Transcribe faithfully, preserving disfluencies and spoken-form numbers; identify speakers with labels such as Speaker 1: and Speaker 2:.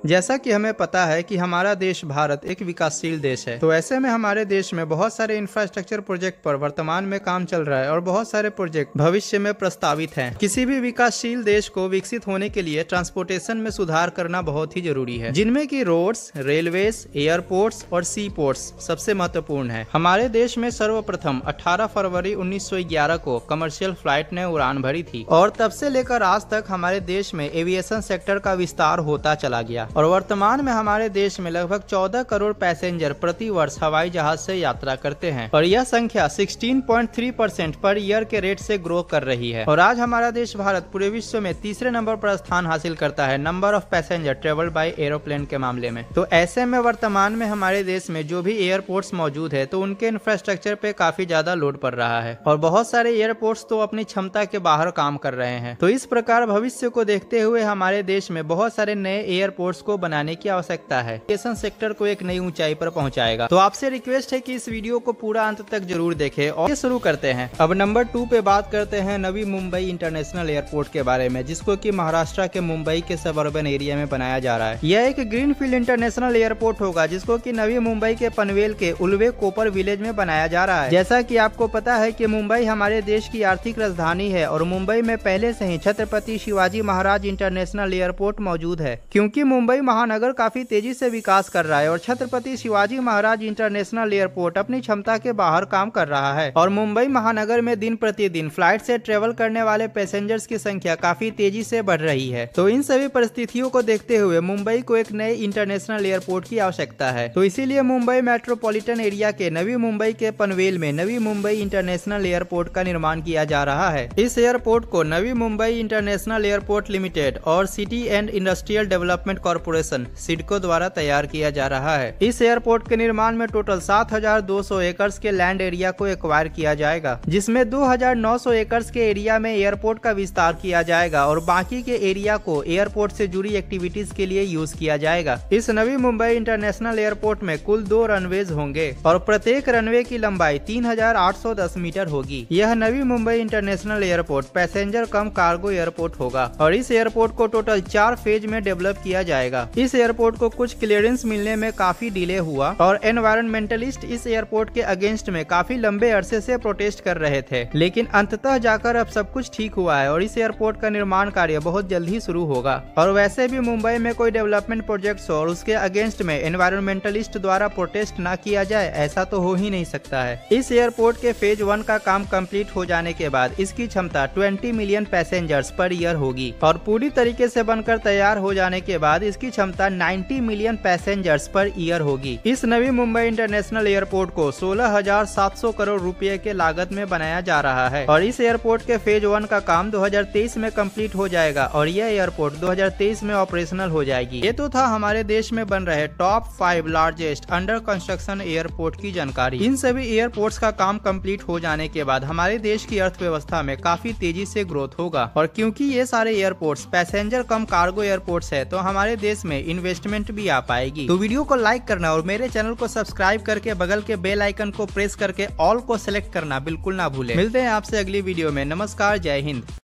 Speaker 1: जैसा कि हमें पता है कि हमारा देश भारत एक विकासशील देश है, तो ऐसे में हमारे देश में बहुत सारे इंफ्रास्ट्रक्चर प्रोजेक्ट पर वर्तमान में काम चल रहा है और बहुत सारे प्रोजेक्ट भविष्य में प्रस्तावित हैं। किसी भी विकासशील देश को विकसित होने के लिए ट्रांसपोर्टेशन में सुधार करना बहुत ही जरूरी है, जिनमें की रोड्स, रेलवेज, एयरपोर्ट्स और सी पोर्ट्स सबसे महत्वपूर्ण है। हमारे देश में सर्वप्रथम अठारह फरवरी उन्नीस सौ ग्यारह को कमर्शियल फ्लाइट ने उड़ान भरी थी और तब से लेकर आज तक हमारे देश में एविएशन सेक्टर का विस्तार होता चला गया और वर्तमान में हमारे देश में लगभग चौदह करोड़ पैसेंजर प्रति वर्ष हवाई जहाज से यात्रा करते हैं और यह संख्या सोलह पॉइंट तीन परसेंट पर ईयर के रेट से ग्रो कर रही है। और आज हमारा देश भारत पूरे विश्व में तीसरे नंबर पर स्थान हासिल करता है number of passenger travel by aeroplane के मामले में। तो ऐसे में वर्तमान में हमारे देश में जो भी एयरपोर्ट्स मौजूद है तो उनके इंफ्रास्ट्रक्चर पे काफी ज्यादा लोड पड़ रहा है और बहुत सारे एयरपोर्ट्स तो अपनी क्षमता के बाहर काम कर रहे हैं। तो इस प्रकार भविष्य को देखते हुए हमारे देश में बहुत सारे नए एयरपोर्ट्स को बनाने की आवश्यकता है। एविएशन सेक्टर को एक नई ऊंचाई पर पहुंचाएगा। तो आपसे रिक्वेस्ट है कि इस वीडियो को पूरा अंत तक जरूर देखें और शुरू करते हैं। अब नंबर टू पे बात करते हैं नवी मुंबई इंटरनेशनल एयरपोर्ट के बारे में, जिसको कि महाराष्ट्र के मुंबई के सबअर्बन एरिया में बनाया जा रहा है। यह एक ग्रीनफील्ड इंटरनेशनल एयरपोर्ट होगा जिसको कि नवी मुंबई के पनवेल के उल्वे कोपर विलेज में बनाया जा रहा है। जैसा कि आपको पता है कि मुंबई हमारे देश की आर्थिक राजधानी है और मुंबई में पहले से ही छत्रपति शिवाजी महाराज इंटरनेशनल एयरपोर्ट मौजूद है। क्योंकि मुंबई महानगर काफी तेजी से विकास कर रहा है और छत्रपति शिवाजी महाराज इंटरनेशनल एयरपोर्ट अपनी क्षमता के बाहर काम कर रहा है और मुंबई महानगर में दिन प्रतिदिन फ्लाइट से ट्रेवल करने वाले पैसेंजर्स की संख्या काफी तेजी से बढ़ रही है। तो इन सभी परिस्थितियों को देखते हुए मुंबई को एक नए इंटरनेशनल एयरपोर्ट की आवश्यकता है। तो इसीलिए मुंबई मेट्रोपॉलिटन एरिया के नवी मुंबई के पनवेल में नवी मुंबई इंटरनेशनल एयरपोर्ट का निर्माण किया जा रहा है। इस एयरपोर्ट को Navi Mumbai international airport limited और city and industrial development corporation CIDCO द्वारा तैयार किया जा रहा है। इस एयरपोर्ट के निर्माण में टोटल सात हजार दो सौ एकड़ के लैंड एरिया को एक्वायर किया जाएगा, जिसमें दो हजार नौ सौ एकड़ के एरिया में एयरपोर्ट का विस्तार किया जाएगा और बाकी के एरिया को एयरपोर्ट से जुड़ी एक्टिविटीज के लिए यूज किया जाएगा। इस नवी मुंबई इंटरनेशनल एयरपोर्ट में कुल दो रनवेज होंगे और प्रत्येक रनवे की लंबाई तीन हजार आठ सौ दस मीटर होगी। यह Navi Mumbai international airport passenger cum cargo airport होगा और इस एयरपोर्ट को टोटल चार फेज में डेवलप किया जाएगा। इस एयरपोर्ट को कुछ क्लियरेंस मिलने में काफी डिले हुआ और एनवायरमेंटलिस्ट इस एयरपोर्ट के अगेंस्ट में काफी लंबे अरसे से प्रोटेस्ट कर रहे थे, लेकिन अंततः जाकर अब सब कुछ ठीक हुआ है और इस एयरपोर्ट का निर्माण कार्य बहुत जल्द ही शुरू होगा। और वैसे भी मुंबई में कोई डेवलपमेंट प्रोजेक्ट्स हो और उसके अगेंस्ट में एनवायरमेंटलिस्ट द्वारा प्रोटेस्ट न किया जाए, ऐसा तो हो ही नहीं सकता है। इस एयरपोर्ट के फेज वन का काम कंप्लीट हो जाने के बाद इसकी क्षमता बीस मिलियन पैसेंजर्स पर ईयर होगी और पूरी तरीके से बनकर तैयार हो जाने के बाद इसकी क्षमता नब्बे मिलियन पैसेंजर्स पर ईयर होगी। इस नवी मुंबई इंटरनेशनल एयरपोर्ट को सोलह हजार सात सौ करोड़ रुपए के लागत में बनाया जा रहा है और इस एयरपोर्ट के फेज वन का काम दो हजार तेईस में कंप्लीट हो जाएगा और यह एयरपोर्ट दो हजार तेईस में ऑपरेशनल हो जाएगी। ये तो था हमारे देश में बन रहे top five largest under construction airport की जानकारी। इन सभी एयरपोर्ट्स का काम कंप्लीट हो जाने के बाद हमारे देश की अर्थव्यवस्था में काफी तेजी से ग्रोथ होगा और क्योंकि ये सारे airports passenger cum cargo airports है तो हमारे देश में इन्वेस्टमेंट भी आ पाएगी। तो वीडियो को लाइक करना और मेरे चैनल को सब्सक्राइब करके बगल के बेल आइकन को प्रेस करके ऑल को सिलेक्ट करना बिल्कुल ना भूलें। मिलते हैं आपसे अगली वीडियो में। नमस्कार, जय हिंद।